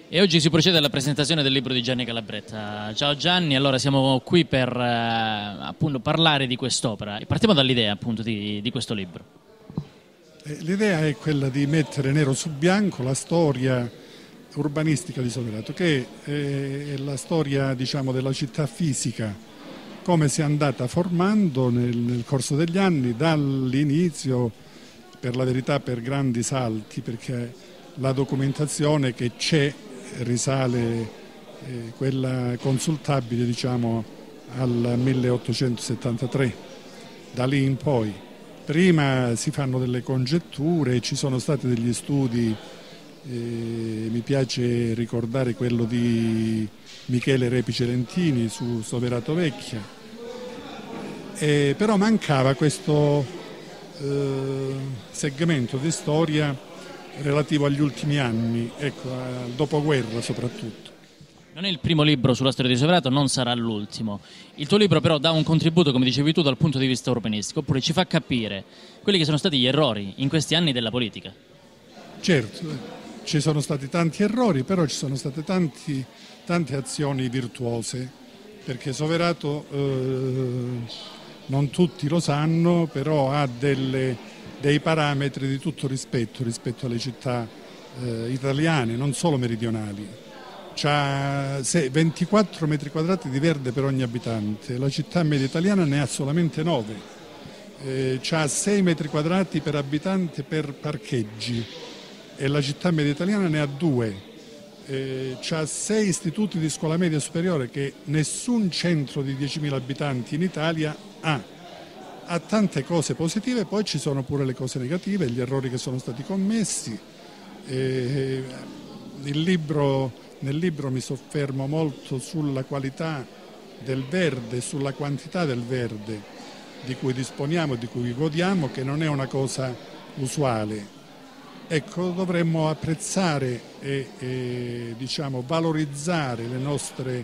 E oggi si procede alla presentazione del libro di Gianni Calabretta. Ciao Gianni, allora siamo qui per appunto parlare di quest'opera. E partiamo dall'idea appunto di questo libro. L'idea è quella di mettere nero su bianco la storia urbanistica di Soverato, che è la storia, diciamo, della città fisica, come si è andata formando nel corso degli anni, dall'inizio, per la verità per grandi salti, perché la documentazione che c'è risale, quella consultabile, diciamo, al 1873, da lì in poi. Prima si fanno delle congetture, ci sono stati degli studi, mi piace ricordare quello di Michele Repi Celentini su Soverato Vecchia, però mancava questo segmento di storia relativo agli ultimi anni, ecco, al dopoguerra soprattutto. Non è il primo libro sulla storia di Soverato, non sarà l'ultimo. Il tuo libro però dà un contributo, come dicevi tu, dal punto di vista urbanistico, oppure ci fa capire quelli che sono stati gli errori in questi anni della politica. Certo, ci sono stati tanti errori, però ci sono state tante azioni virtuose, perché Soverato, non tutti lo sanno, però ha dei parametri di tutto rispetto alle città italiane, non solo meridionali. C'ha 24 metri quadrati di verde per ogni abitante, la città media italiana ne ha solamente 9, c'ha 6 metri quadrati per abitante per parcheggi e la città media italiana ne ha 2, c'ha 6 istituti di scuola media superiore che nessun centro di 10.000 abitanti in Italia ha tante cose positive, poi ci sono pure le cose negative, gli errori che sono stati commessi. Nel libro mi soffermo molto sulla qualità del verde, sulla quantità del verde di cui disponiamo e di cui godiamo, che non è una cosa usuale. Ecco, dovremmo apprezzare e diciamo, valorizzare le nostre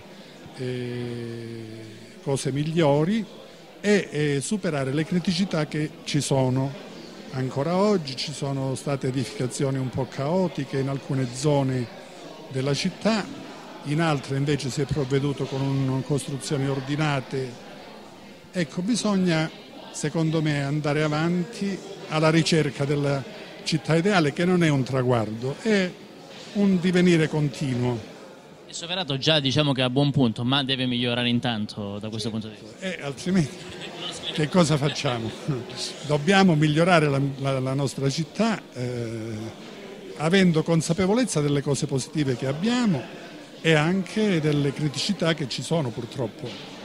cose migliori e superare le criticità che ci sono. Ancora oggi ci sono state edificazioni un po' caotiche in alcune zone della città, in altre invece si è provveduto con costruzioni ordinate. Ecco, bisogna, secondo me, andare avanti alla ricerca della città ideale, che non è un traguardo, è un divenire continuo. E Soverato già diciamo che è a buon punto, ma deve migliorare intanto da questo punto di vista. Altrimenti che cosa facciamo? Dobbiamo migliorare la nostra città, avendo consapevolezza delle cose positive che abbiamo e anche delle criticità che ci sono purtroppo.